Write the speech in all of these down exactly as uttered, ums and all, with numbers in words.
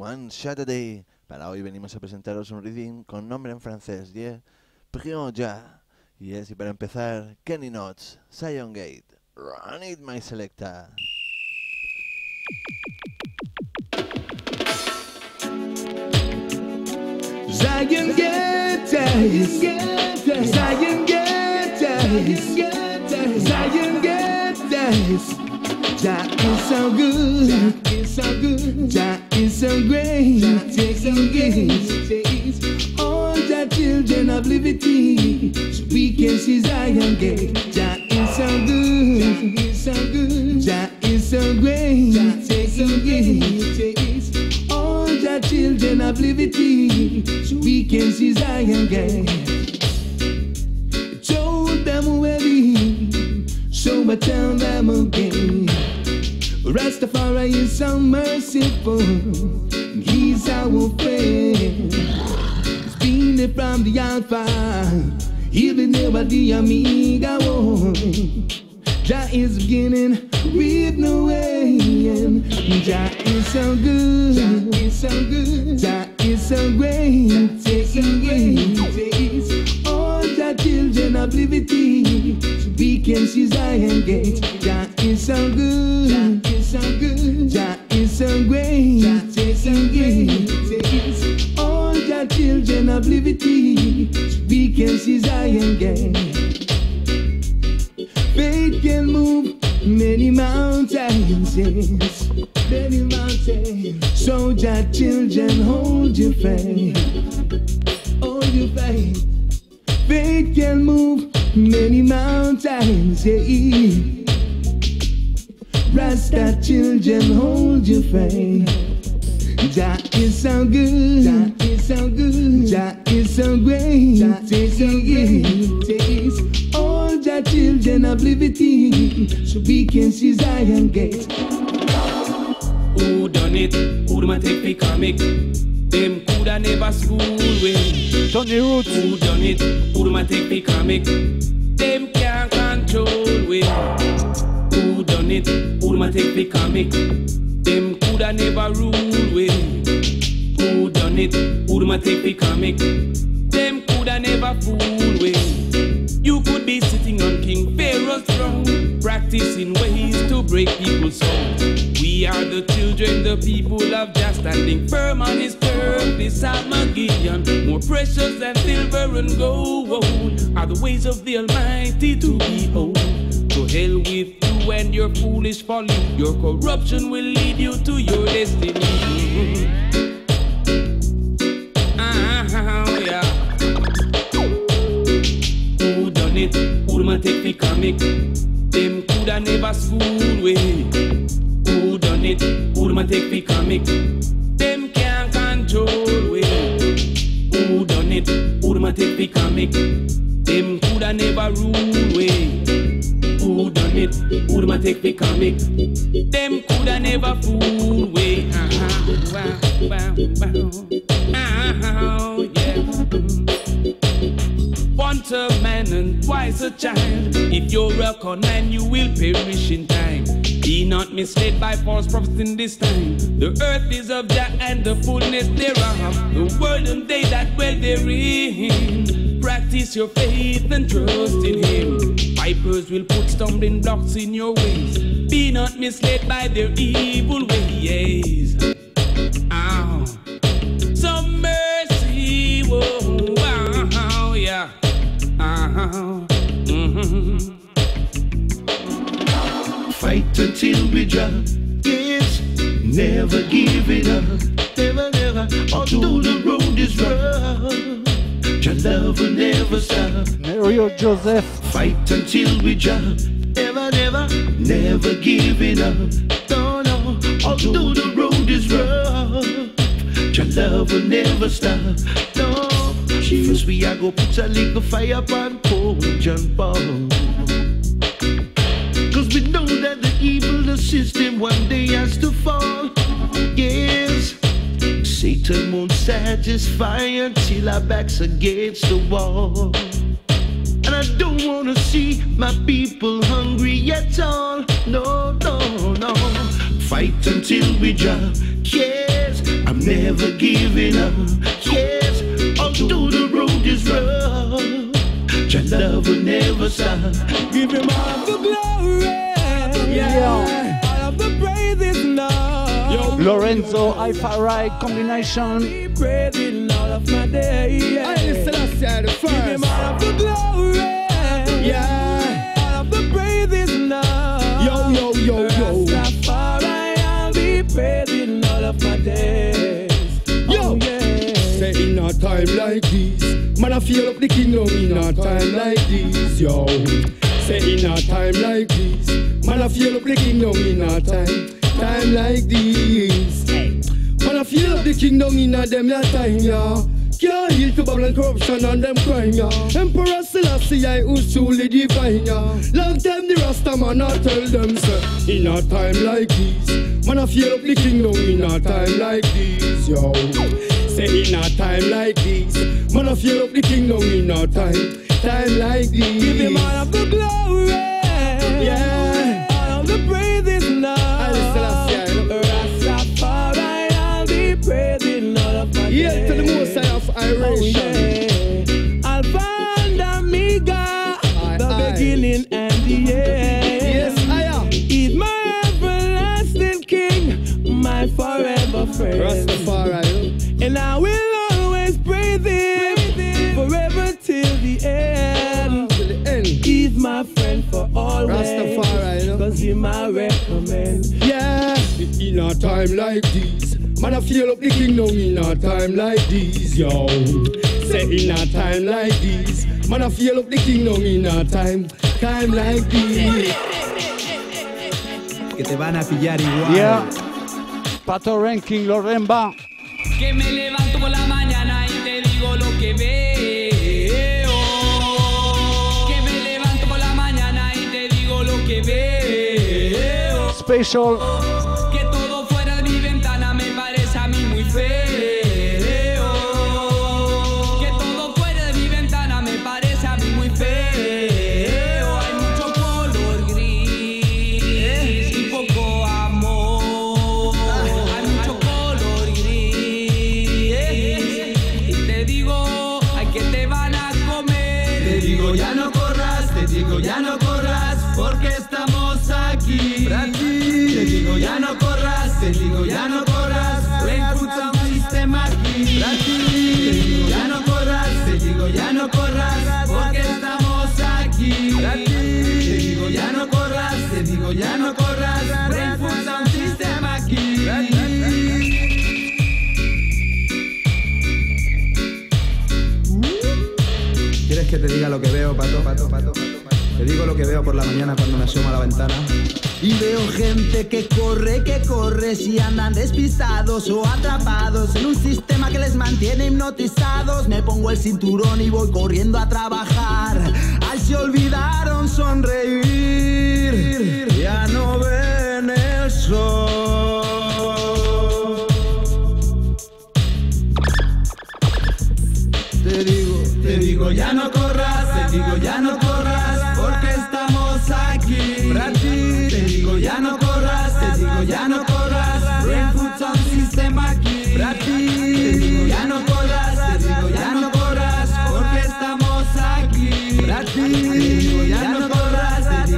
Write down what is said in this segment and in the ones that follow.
One Shot a Day. Para hoy venimos a presentaros un rhythm con nombre en francés, yeah, Prions Ja. Yes, y para empezar, Kenny Knots, Zion Gate, Run It My Selecta. Zion Gate, Zion Gate, Zion Gate, Zion Gate. Jah is so good, Jah is so good, Jah is so great, taking gates. All the children of liberty, so we can see Zion Gate. Jah is so good, Jah is so good, Jah is so great, taking gates. All the children of liberty, so we can see Zion Gate. Told them where we, so I tell them again. Rastafari is so merciful, he's our friend. He's been there from the Alpha, he'll be there by the Omega one. Jah is beginning with no end. Jah is so good, Jah is so good, Jah is so great, taking gates. All the children of liberty, so we can see Zion Gate. Jah is so good, Jah is so good, Jah is so great, taking gates. All the children of liberty, so we can see Zion Gate. Faith can move many mountains, yes, many mountains. So that children, hold your faith, hold your faith. Faith can move many mountains, yeah. Rasta children, hold your faith. Jah is so good, Jah is so good, Jah is so great, taking gates. All the children of liberty, so we can see Zion Gate. Who done it? Who ma take the comic? Them coulda never school with. Tony Roots. Who done it? Who ma take the comic? Them can't control with. Who done it? Who ma take the comic? Them coulda never rule with. Who done it? Who ma take the comic? Them coulda never fool with. You could be sitting on King Pharaoh's throne, practicing ways to break people's soul. We are the children, the people of Jah, standing firm on his turf. This Armageddon, more precious than silver and gold, are the ways of the Almighty to behold. To hell with you and your foolish folly, your corruption will lead you to your destiny. Ah, yeah. Who done it? Who ma take the comic? Them coulda never school with. Who done it? Who ma take the comic? Them can't control with. Who done it? Who ma take the comic? Them coulda never rule with. Who done it? Who ma take the comic? Them coulda never fool with. Uh-huh. Wow, wow, wow. Uh-huh. Yeah. Once a man and twice a child. If you're a con man, you will perish in time. Be not misled by false prophets in this time. The earth is of Jah and the fullness thereof, the world and they that dwell therein. Practice your faith and trust in him. Vipers will put stumbling blocks in your ways. Be not misled by their evil ways. Ow. Some mercy, whoa, wow, yeah. Uh-huh. Mm-hmm. Fight until we drop, yes, never give it up, never, never, although the road is rough, your love will never stop. Mario Joseph. Fight until we drop, never, never, never give it up, no, no, although the road is rough, your love will never stop, no. First we are go put a little fire upon poor John Paul. Cause we know that the evil, the system one day has to fall. Yes, Satan won't satisfy until our back's against the wall. And I don't wanna see my people hungry at all. No, no, no. Fight until we drop. Yes, I'm never giving up. Yes, although the road is rough, your love will never stop. Give him all the glory, yeah, all of the praises now. Yo, Lorenzo, Hi-Fi Ride combination. Praising all of my day. I listen, I say the first. Give him all of the glory, yeah, all of the praises now. Yo, yo, yo, yo. Rastafari, I'll be praising all of my days. Yo, oh, yeah. Say in a time like this, man, I feel up the kingdom in a time like this, yo. Say in a time like this, man, I feel up the kingdom in a time, time like this. Man, I feel up the kingdom in a them that time, yo. Can't heal to Babylon corruption and them crime, yo. Emperor Selassie, I who's truly divine, yo. Long time the Rasta man, I tell them, sir. In a time like this, man, I feel up the kingdom in a time like this, yo. Say in a time like this, man, I feel up the kingdom in a time, time like this. Give him all of the glory, yeah, all of the praises now. Rastafari, I'll be praising all of my days. Yeah, to the most high of Irish. Oh, yeah. Alpha and Omega, aye, the aye. Beginning and the end. Yes, I am. He's my everlasting King, my forever friend. Rastafari, and I will always praise him forever till the end. Till the end. He's my friend for always. Rastafari, you know? Cause he's my recommend. Yeah. In a time like this, man, I feel up the kingdom in a time like this, yo. Say in a time like this, man, I feel up the kingdom in a time, time like this. Que te van a pillar igual. Yeah. Pato Ranking, Loremba. Que me levanto por la mañana y te digo lo que veo. Que me levanto por la mañana y te digo lo que veo. Special. Que todo fuera de mi ventana me parece a mí muy feo. Que todo fuera de mi ventana me parece a mí muy feo. Hay mucho color gris y poco amor. Hay mucho color gris. Y te digo, ay, que te van a comer. Te digo, ya no corras, te digo, ya no corras, porque estamos aquí. Te digo, ya no corras, te digo, ya no corras, recluta un sistema aquí. Te digo, ya no corras, te digo, ya no corras, porque estamos aquí. Te digo, ya no corras, te digo, ya no corras, recluta un sistema aquí. ¿Quieres que te diga lo que veo, pato, pato, pato, pato, pato? Te digo lo que veo por la mañana cuando me asomo a la ventana. Y veo gente que corre, que corre, si andan despistados o atrapados en un sistema que les mantiene hipnotizados. Me pongo el cinturón y voy corriendo a trabajar. Ay, se olvidaron sonreír, ya no ven el sol. Te digo, te digo, ya no corras, te digo, ya no corras, porque estamos aquí. Te digo, ya no corras, te digo, ya no corras, recluta un sistema aquí. Te digo, ya no corras, te digo, ya no corras, porque estamos aquí. Te digo, ya no corras, te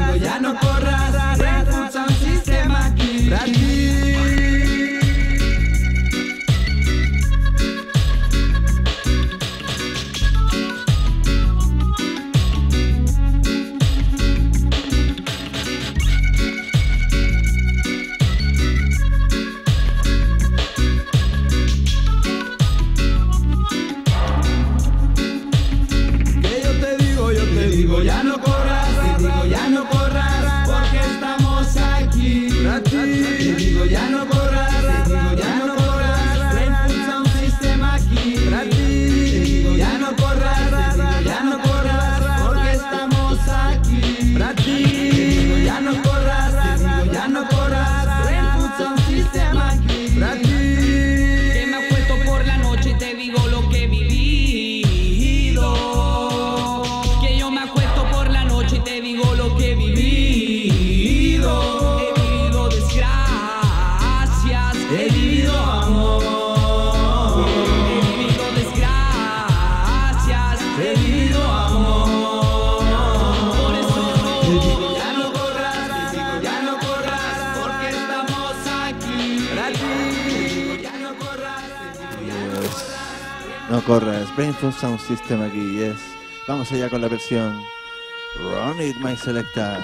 No corras, Brainful Sound System aquí, yes. Vamos allá con la versión Run It, My Selecta.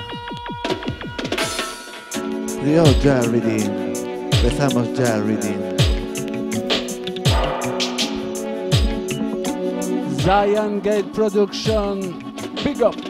Rio ya reading. Empezamos ya reading. Zion Gate Production, big up.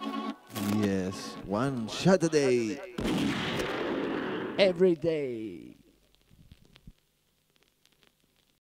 Saturday. Every day.